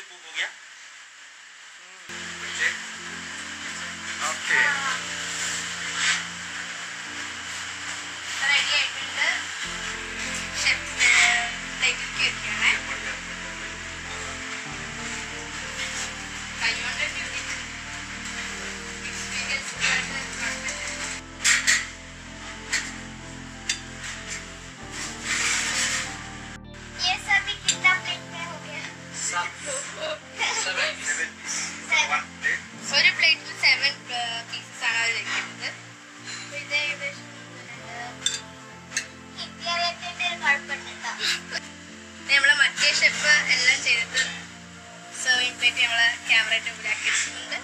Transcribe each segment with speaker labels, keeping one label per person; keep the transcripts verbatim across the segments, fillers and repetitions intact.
Speaker 1: Cook हो गया। Okay
Speaker 2: ready ആയിട്ടുണ്ട് ഷെഫ് പ്ലേറ്റിലേക്ക് വെക്കുകയാണ് കൈകൊണ്ട് എക്സ്പീരിയൻസ് ये सभी कितना प्लेट में हो गया
Speaker 1: सेवन पीस वन प्लेट
Speaker 2: ഒരു പ്ലേറ്റിൽ സെവൻ പീസസ് ആണ് അവർ വെക്കുന്നത്. ഇത് ഏകദേശം നമ്മളെ മറ്റേ ഷെഫ് എല്ലാം ചെയ്തിട്ട് സെർവിങ് പ്ലേറ്റ് നമ്മളെ ക്യാമറയുടെ മുമ്പിൽ ആക്കി വെച്ചിട്ടുണ്ട്.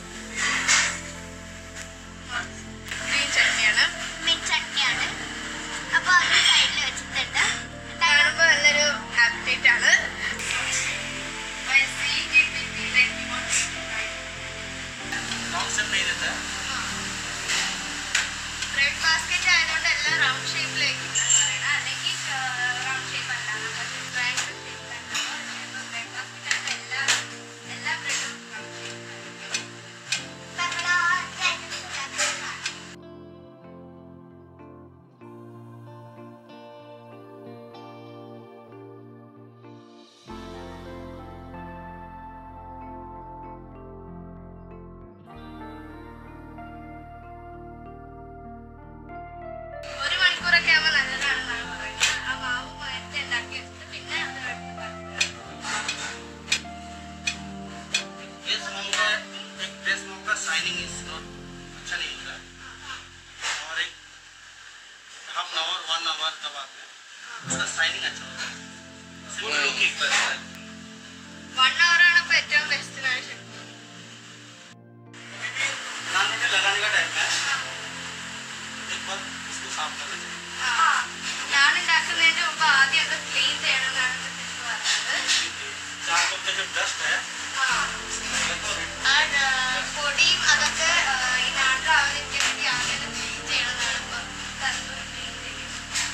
Speaker 2: ഗ്രീൻ ചട്നിയാണ്
Speaker 3: മിൻ ചട്നിയാണ്. അപ്പോൾ അത് സൈഡിൽ വെച്ചിട്ടുണ്ട്.
Speaker 2: കാണുമ്പോൾ നല്ലൊരു ആപ്റ്റൈറ്റ് ആണ്. ബ്രെഡ് ബാസ്ക്കറ്റ് ആയതുകൊണ്ട് എല്ലാം റൗണ്ട് ഷേപ്പിലേക്ക് പറയണം, അല്ലെങ്കിൽ റൗണ്ട് ഷേപ്പ് അല്ല ട്രയാങ്കിൾ ഷേപ്പിലാണ്. ബ്രെഡ് ബാസ്ക്കറ്റ് ആകുമ്പോൾ എല്ലാ എല്ലാ ബ്രെഡും റൗണ്ട് ഷേപ്പിലായിരിക്കും.
Speaker 3: നമ്മൾ ആ
Speaker 2: ഒരു മണിക്കൂറൊക്കെ ആകുമ്പോൾ നല്ലതാണെന്നാണ് പറയുന്നത്. ആ മാവ് നേരത്തെ ഉണ്ടാക്കി വെച്ചിട്ട് പിന്നെ അത് എടുത്ത് പരത്തുക.
Speaker 1: शाइनिंग इज नॉट अच्छा नहीं होता और एक half an hour one hour के बाद में उसका शाइनिंग अच्छा होता है सिंपल लुकिंग बस
Speaker 2: വൺ അവർ ആണ് ഇപ്പോൾ ഏറ്റവും ബെസ്റ്റ് എന്നാണ് ഷെഫ്.
Speaker 1: नान रोटी लगाने का टाइम है एक बार इसको साफ करना चाहिए.
Speaker 2: ഞാൻ ഉണ്ടാക്കുന്നതിന് മുമ്പ് ആദ്യം അത് ക്ലീൻ ചെയ്യണം എന്നാണ് ഷെഫ് പറഞ്ഞത്.
Speaker 1: चार कप का जो डस्ट है
Speaker 2: പൊടിയും അതൊക്കെ ഈ നാട്ടിലാവാതിരിക്കാൻ വേണ്ടി ആദ്യം ക്ലീൻ ചെയ്യണം എന്നാണ് ഇപ്പോൾ തലമുറ ക്ലീൻ ചെയ്യും.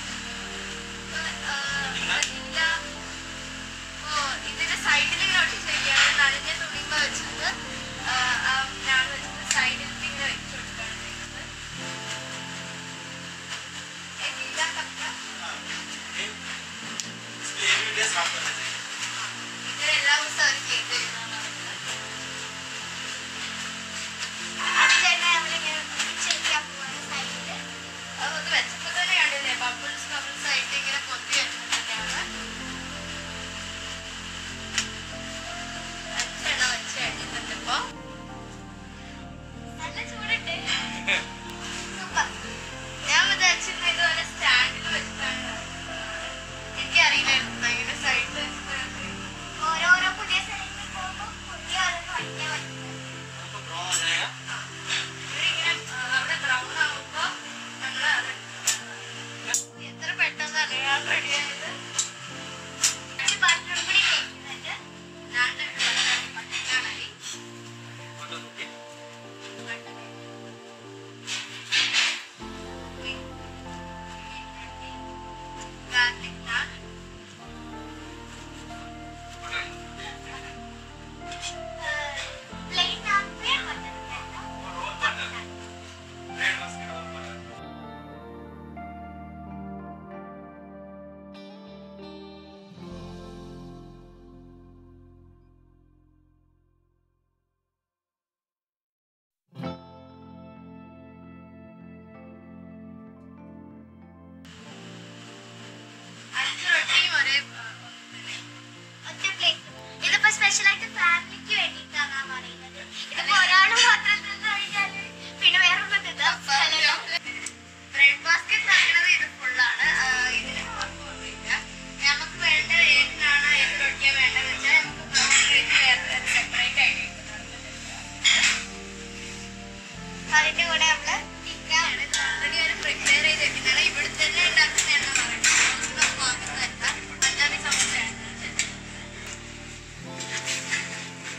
Speaker 2: ഇതിന്റെ സൈഡിൽ ഇങ്ങനെ ഒട്ടിച്ച് വയ്ക്കുകയാണ്. നനഞ്ഞ തുണിമ്പ വെച്ചിട്ട് ഞാൻ വെച്ചിട്ട് സൈഡിലേക്ക് ഇങ്ങനെ വെച്ച് കൊടുക്കുകയാണ് ചെയ്യുന്നത്. എല്ലാ കപ്പ
Speaker 1: साफ करना चाहिए.
Speaker 2: ഇങ്ങനെ എല്ലാ ദിവസവും അവർ ചെയ്ത് തരുന്നതാണ്. അത് വെച്ചപ്പോൾ തന്നെ കണ്ടില്ലേ ബബിൾസ് ബബിൾസ് ആയിട്ട് ഇങ്ങനെ പൊത്തി വെച്ചിട്ടുണ്ടാണ്. അഞ്ചെണ്ണ വെച്ച് കഴിഞ്ഞിട്ടുണ്ട്. ഇപ്പൊ
Speaker 3: നല്ല ചൂടുണ്ട്.
Speaker 2: ഞാൻ വിചാരിച്ചിരുന്ന ഇതുപോലെ സ്റ്റാൻഡിൽ വെച്ചിട്ടാണ്. എനിക്കറിയില്ലായിരുന്നു ഇങ്ങനെ സൈഡിൽ വെച്ചിട്ട്
Speaker 3: ഓരോരോ പുതിയ സ്ഥലങ്ങളിൽ പോകുമ്പോൾ പുതിയ ഓരോന്ന് വയ്ക്കാൻ പറ്റുന്നത്.
Speaker 1: ब्राउन हो जाएगा.
Speaker 2: ഇവരിങ്ങനെ അവിടെ ബ്രൗൺ ആകുമ്പോ നമ്മൾ അത് എത്ര പെട്ടെന്നാണ് ഞാൻ റെഡിയായത്.
Speaker 3: ബാത്റൂം കൂടി കഴിക്കുന്നുണ്ട്.
Speaker 2: ഞാൻ പട്ടിക്കാനായി
Speaker 1: butter roti
Speaker 2: garlic naan
Speaker 3: plain naan पे बटर नान
Speaker 1: और roll butter bread basket roll butter.
Speaker 2: അഞ്ച് റൊട്ടിയും ഒരേ
Speaker 3: ഒറ്റ പ്ലേറ്റ്. ഇതിപ്പോ സ്പെഷ്യൽ ആയിട്ട് ഫാമിലിക്ക് വേണ്ടിയിട്ടാണ് പറയുന്നത്. ഇതിപ്പോ ഒരാൾ മാത്രം തിന്നു കഴിഞ്ഞാൽ പിന്നെ വേറെ ഒന്നും തിന്നാൻ സ്ഥലമില്ല.
Speaker 2: ബ്രെഡ് ബാസ്ക്കറ്റ് ആക്കുന്നത് ഇത് ഫുള്ളാണ്. ഇതിന് കുഴപ്പമൊന്നുമില്ല. നമുക്ക് വേണ്ട ഏതിനാണ് ഏത് റൊട്ടിയാണ് വേണ്ടതെന്ന് വെച്ചാൽ നമുക്ക് ബ്രൗൺ റൊട്ടി വേറെ സെപ്പറേറ്റ് ആയിട്ട്
Speaker 3: അതിന്റെ കൂടെ നമ്മള് ചിക്കൻ
Speaker 2: ഓൾറെഡി ഒരു പ്രിപ്പയർ ചെയ്ത് വെക്കുന്നതാണ്. ഇവിടെ തന്നെ ഉണ്ടാക്കുന്ന എണ്ണ പറയുന്നത് വാങ്ങുന്നതല്ല. പഞ്ചാബി സമോസയാണ്.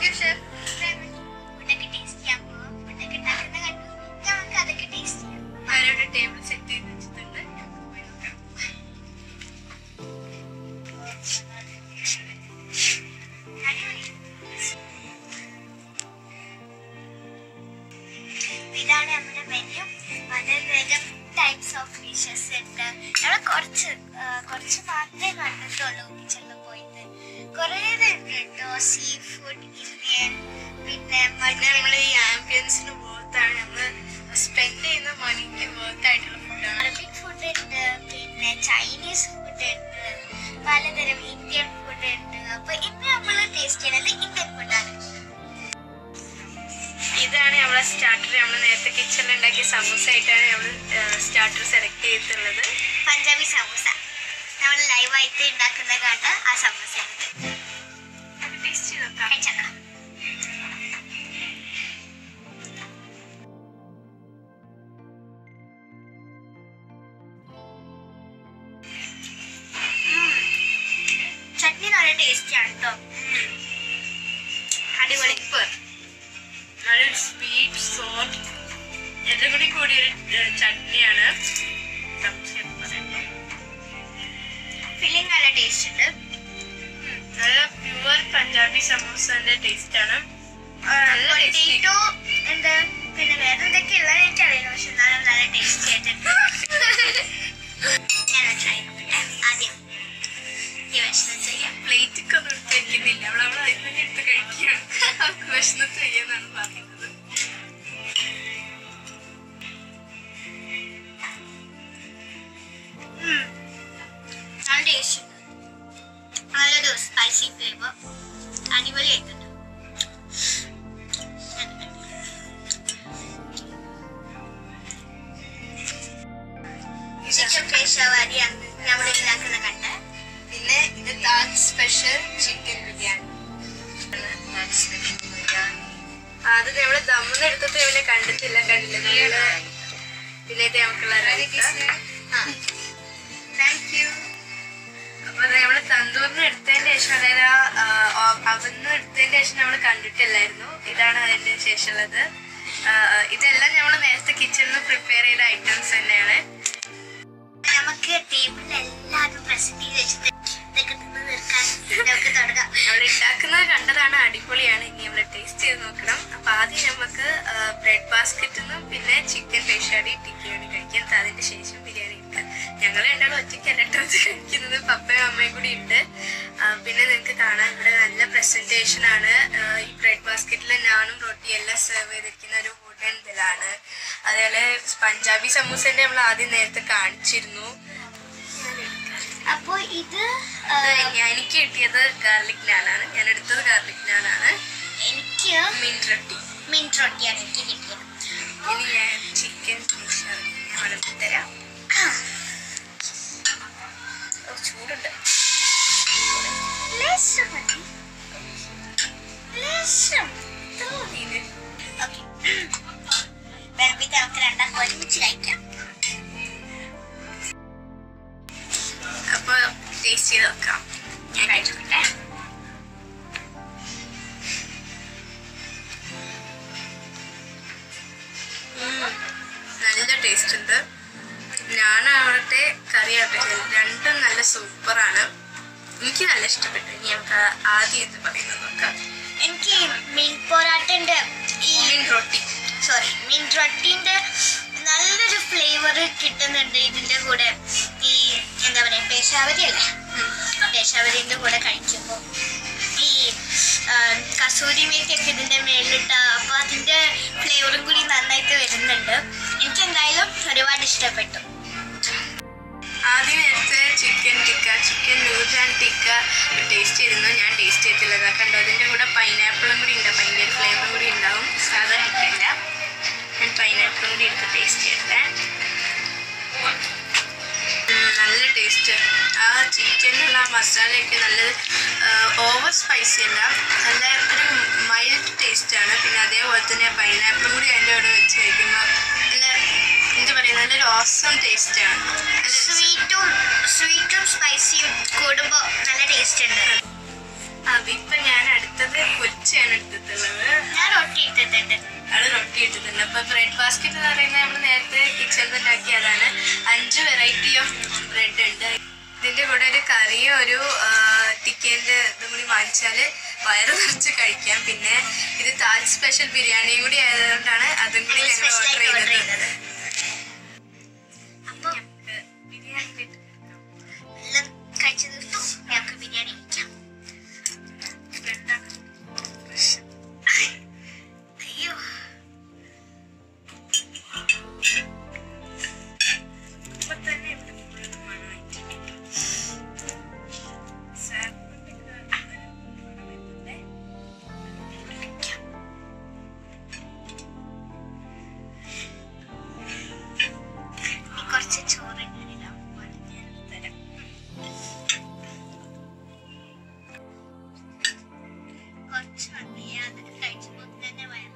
Speaker 2: യു ഷെഫ്.
Speaker 3: ഫുഡൊക്കെ ടേസ്റ്റ് ചെയ്യാൻ പോവാം. ഫുഡൊക്കെ ഉണ്ടാക്കുന്ന കണ്ടു. നമുക്ക് അതൊക്കെ ടേസ്റ്റ് ചെയ്യാം.
Speaker 2: അവരവിടെ ടേബിൾ സെറ്റ് ചെയ്ത് വെച്ചിട്ടുണ്ട്. പോയി നോക്കാം.
Speaker 3: ഇതാണ് നമ്മുടെ മെനു. പലതരം ടൈപ്സ് ഓഫ് ഫിഷസ് ഉണ്ട്. നമ്മൾ കുറച്ച് കുറച്ച് മാത്രമേ കണ്ടിട്ടുള്ളൂ കിച്ചണിൽ പോയിട്ട്. കുറേ ഉണ്ട് കേട്ടോ. സീ ഫുഡ്, ഇന്ത്യൻ, പിന്നെ
Speaker 2: പിന്നെ നമ്മൾ ഈ ആംബിയൻസിന് വേർത്താണ്, നമ്മൾ സ്പെൻഡ് ചെയ്യുന്ന മണിക്ക് വേർത്ത് ആയിട്ടുള്ള ഫുഡാണ്.
Speaker 3: അറബിക് ഫുഡ് ഉണ്ട്, പിന്നെ ചൈനീസ് ഫുഡ് ഉണ്ട്, പലതരം ഇന്ത്യൻ ഫുഡ് ഉണ്ട്. അപ്പൊ ഇന്ന് നമ്മൾ ടേസ്റ്റ് ചെയ്യുന്നത് ഇന്ത്യൻ ഫുഡാണ്.
Speaker 2: ഇതാണ് നമ്മളെ സ്റ്റാർട്ടർ. നമ്മൾ നേരത്തെ കിച്ചണിൽ ഉണ്ടാക്കിയ സമൂസ ആയിട്ടാണ് നമ്മൾ സ്റ്റാർട്ടർ സെലക്ട് ചെയ്തിട്ടുള്ളത്.
Speaker 3: പഞ്ചാബി സമൂസ നമ്മൾ ലൈവായിട്ട് ഉണ്ടാക്കുന്ന കണ്ട ആ സമൂസയാണിത്.
Speaker 2: ടേസ്റ്റ് ചെയ്ത് നോക്കാം.
Speaker 3: കഴിച്ചേക്കാം. ചട്നി നല്ല ടേസ്റ്റിയാണ് കേട്ടോ.
Speaker 2: അടിപൊളി. നല്ലൊരു സ്വീറ്റ് സോൾട്ട് എല്ലാം കൂടി കൂടിയൊരു ചട്നിയാണ്.
Speaker 3: ഫില്ലിംഗ് നല്ല ടേസ്റ്റ് ഉണ്ട്.
Speaker 2: നല്ല പ്യുവർ പഞ്ചാബി സമൂസന്റെ ടേസ്റ്റ് ആണ്.
Speaker 3: പൊട്ടേറ്റോ ഉണ്ട്, പിന്നെ വേറെ എന്തൊക്കെ ഉള്ളത് എനിക്കറിയില്ല. പക്ഷെ എന്നാലും നല്ല ടേസ്റ്റി ആയിട്ടുണ്ട്. ഞാൻ ട്രൈ ചെയ്യട്ടെ. ആദ്യം ഈ ഭക്ഷണം ചെയ്യാം.
Speaker 2: പ്ലേറ്റൊക്കെ ഒന്നും എടുത്ത് വെക്കുന്നില്ല. അവൾ അവൾ അതിൽ തന്നെ എടുത്ത് കഴിക്കുകയാണ്. അവൾക്ക് ഭക്ഷണത്ത് ചെയ്യാന്നാണ് പറയുന്നത്.
Speaker 3: നല്ല ടേസ്റ്റ് ഉണ്ട്. നല്ലൊരു സ്പൈസി ഫ്ലേവർ. അടിപൊളിയായിട്ടുണ്ട്. ചിക്കൻ പേശവാരിയാണ് നമ്മൾ ഉണ്ടാക്കുന്ന കണ്ട.
Speaker 2: പിന്നെ ഇത് താജ് സ്പെഷ്യൽ ചിക്കൻ ബിരിയാണി. അത് നമ്മള് ദമ്മിന്ന് എടുത്തിട്ട് ഇവിടെ കണ്ടിട്ടില്ല കണ്ടില്ല പിന്നെ ഇത് നമുക്കുള്ള താങ്ക് യു. അപ്പൊ നമ്മള് തന്തൂറിന് എടുത്തതിന് ശേഷം, അതായത് അവന്ന് എടുത്തതിന് ശേഷം നമ്മൾ കണ്ടിട്ടില്ലായിരുന്നു. ഇതാണ് അതിന്റെ ശേഷമുള്ളത്. ഇതെല്ലാം നമ്മൾ നേരത്തെ കിച്ചണിൽ പ്രിപ്പയർ ചെയ്ത ഐറ്റംസ് തന്നെയാണ്.
Speaker 3: നമുക്ക് ടേബിളിൽ എല്ലാവരും പ്രസന്റ് ചെയ്ത് വെച്ചിട്ട് ഇതൊക്കെ തിന്ന് തീർക്കാൻ നമുക്ക് തുടങ്ങാം.
Speaker 2: അവിടെ ഉണ്ടാക്കുന്നത് കണ്ടതാണ്, അടിപൊളിയാണ്. ഇനി നമ്മൾ ടേസ്റ്റ് ചെയ്ത് നോക്കണം. അപ്പൊ ആദ്യം നമുക്ക് ബ്രെഡ് ബാസ്ക്കറ്റിന്നും പിന്നെ ചിക്കൻ പേശാടി ടിക്കയാണ് കഴിക്കാൻ. അതിന്റെ ശേഷം ബിരിയാണി എടുക്കാം. ഞങ്ങൾ രണ്ടാളും ഒറ്റയ്ക്കല്ല കഴിക്കുന്നത്, പപ്പയും അമ്മയും കൂടി ഉണ്ട്. പിന്നെ നിങ്ങൾക്ക് കാണാൻ ഇവിടെ നല്ല പ്രസന്റേഷൻ ആണ്. ഈ ബ്രെഡ് ബാസ്ക്കറ്റിൽ നാനും റൊട്ടിയും എല്ലാം സെർവ് ചെയ്തിരിക്കുന്ന ഒരു വുഡൻ ഇതിലാണ്. അതേപോലെ പഞ്ചാബി സമൂസന്റെ നമ്മൾ ആദ്യം നേരത്തെ കാണിച്ചിരുന്നു.
Speaker 3: അപ്പൊ ഇത്
Speaker 2: എനിക്ക് കിട്ടിയത് ഗാർലിക് നാനാണ്. ഞാൻ എടുത്തത് ഗാർലിക് നാനാണ്.
Speaker 3: എനിക്ക്
Speaker 2: മിന്റ് റൊട്ടി
Speaker 3: മിന്റ് റൊട്ടിയാണ് എനിക്ക് കിട്ടിയത്.
Speaker 2: ഇനി ഞാൻ ചിക്കൻ വളർത്തി തരാം. ചൂടുണ്ട്.
Speaker 3: ലേശം മതി. ലേശം
Speaker 2: തോന്നിയത്.
Speaker 3: ഓക്കെ, വിളമ്പിട്ട് നമുക്ക് രണ്ടാം ഒരുമിച്ച് കഴിക്കാം.
Speaker 2: അപ്പൊ ടേസ്റ്റ് ചെയ്ത് നോക്കാം.
Speaker 3: ഞാൻ കഴിച്ചോട്ടെ.
Speaker 2: നല്ല ടേസ്റ്റ് ഉണ്ട്. ഞാനാവട്ടെ കറി ആവട്ടെ രണ്ടും നല്ല സൂപ്പറാണ്. എനിക്ക് നല്ല ഇഷ്ടപ്പെട്ടു. ഇനി നമുക്ക് ആദ്യം എന്ത് പറയുന്നത് നോക്കാം.
Speaker 3: എനിക്ക് മീൻ പൊറാട്ടന്റെ ഈ
Speaker 2: മീൻ റൊട്ടി
Speaker 3: സോറി മീൻ റൊട്ടിന്റെ നല്ലൊരു ഫ്ലേവർ കിട്ടുന്നുണ്ട് ഇതിന്റെ കൂടെ. ഈ എന്താ പറയാ പേശാവരി അല്ലേ, പേശാവരിന്റെ കൂടെ കഴിക്കുമ്പോൾ ഈ കസൂരി മേത്തിയൊക്കെ ഇതിന്റെ മേലിട്ട, അപ്പൊ അതിന്റെ ഫ്ലേവറും കൂടി നന്നായിട്ട് വരുന്നുണ്ട്. എനിക്ക് എന്തായാലും ഒരുപാട് ഇഷ്ടപ്പെട്ടു.
Speaker 2: ആദ്യം നേരത്തെ chicken tikka chicken Noorjahan tikka taste ചെയ്തിരുന്നു. ഞാൻ ടേസ്റ്റ് ചെയ്തിട്ടില്ല. കണ്ടോ, അതിൻ്റെ കൂടെ പൈനാപ്പിളും കൂടി ഉണ്ട്. അതിൻ്റെ ഫ്ലേവറും കൂടി ഉണ്ടാവും. സാധാ ടിക്കല്ല. ഞാൻ പൈനാപ്പിളും കൂടി എടുത്ത് ടേസ്റ്റ് ചെയ്യട്ടെ. നല്ല ടേസ്റ്റ്. ആ ചിക്കനുള്ള മസാലയൊക്കെ നല്ല ഓവർ സ്പൈസി അല്ല, നല്ല ഒരു മൈൽഡ് ടേസ്റ്റാണ്. പിന്നെ അതേപോലെ തന്നെ പൈനാപ്പിളും കൂടി അതിൻ്റെ കൂടെ വെച്ച് കഴിക്കുമ്പോൾ നല്ല എന്താ പറയുക, നല്ലൊരു ഓസം ടേസ്റ്റാണ്.
Speaker 3: സ്വീറ്റും സ്വീറ്റും സ്പൈസിയും കൂടുമ്പോൾ നല്ല ടേസ്റ്റ് ഉണ്ട്.
Speaker 2: അതിപ്പോൾ ഞാൻ അടുത്തത് പൊരിച്ചാണ് എടുത്തിട്ടുള്ളത്.
Speaker 3: ഞാൻ റൊട്ടി ഇട്ടിട്ടുണ്ട്.
Speaker 2: അത് റൊട്ടി ഇട്ടിട്ടുണ്ട്. അപ്പൊ ബ്രെഡ് ബാസ്ക്കറ്റ് എന്ന് പറയുന്നത് നമ്മൾ നേരത്തെ കിച്ചണിൽ ഉണ്ടാക്കിയതാണ്. അഞ്ച് വെറൈറ്റി ഓഫ് ബ്രെഡ് ഉണ്ട്. ഇതിന്റെ കൂടെ ഒരു കറിയും ഒരു ടിക്കറ്റിന്റെ ഇതും കൂടി വാങ്ങിച്ചാൽ വയറ് നിറച്ച് കഴിക്കാം. പിന്നെ ഇത് താജ് സ്പെഷ്യൽ ബിരിയാണിയും കൂടി ആയതുകൊണ്ടാണ് അതും കൂടി ഞങ്ങൾ ഓർഡർ ചെയ്തത്.
Speaker 3: അപ്പൊ
Speaker 2: ബിരിയാണി
Speaker 3: എല്ലാം കഴിച്ചു തീർത്തു. ഞങ്ങൾക്ക് ബിരിയാണി കഴിക്കാം. അയ്യോ
Speaker 2: ഇപ്പൊ തന്നെ
Speaker 3: കുറച്ച് ചോറ് തരാം. കുറച്ച് മതി. അതൊക്കെ കഴിച്ചപ്പോൾ തന്നെ വയറ്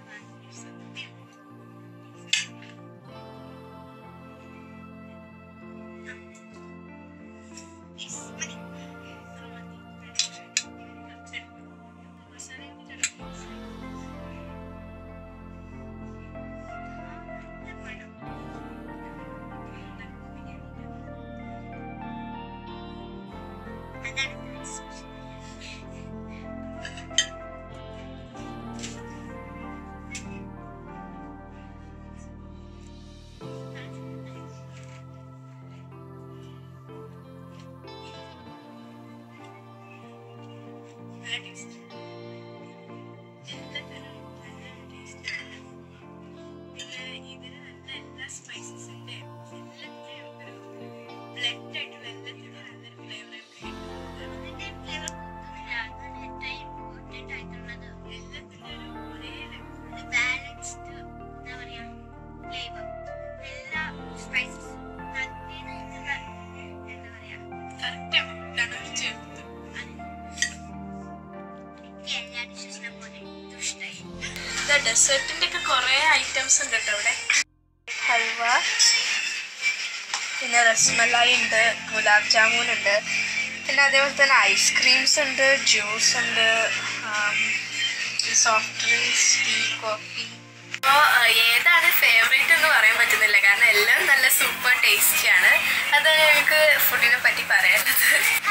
Speaker 3: ഡെസേർട്ടിന്റെ ഒക്കെ കുറെ ഐറ്റംസ് ഉണ്ട് കേട്ടോ ഇവിടെ. ഹൽവ, പിന്നെ റസ്മലായി ഉണ്ട്, ഗുലാബ് ജാമുൻ ഉണ്ട്, പിന്നെ അതേപോലെ തന്നെ ഐസ്ക്രീംസ് ഉണ്ട്, ജ്യൂസ് ഉണ്ട്, സോഫ്റ്റ് ഡ്രിങ്ക്സ്, ടീ, കോഫി. അപ്പോൾ ഏതാണ് ഫേവറേറ്റ് എന്ന് പറയാൻ പറ്റുന്നില്ല, കാരണം എല്ലാം നല്ല സൂപ്പർ ടേസ്റ്റിയാണ്. അതാണ് ഞങ്ങൾക്ക് ഫുഡിനെ പറ്റി പറയാനുള്ളത്.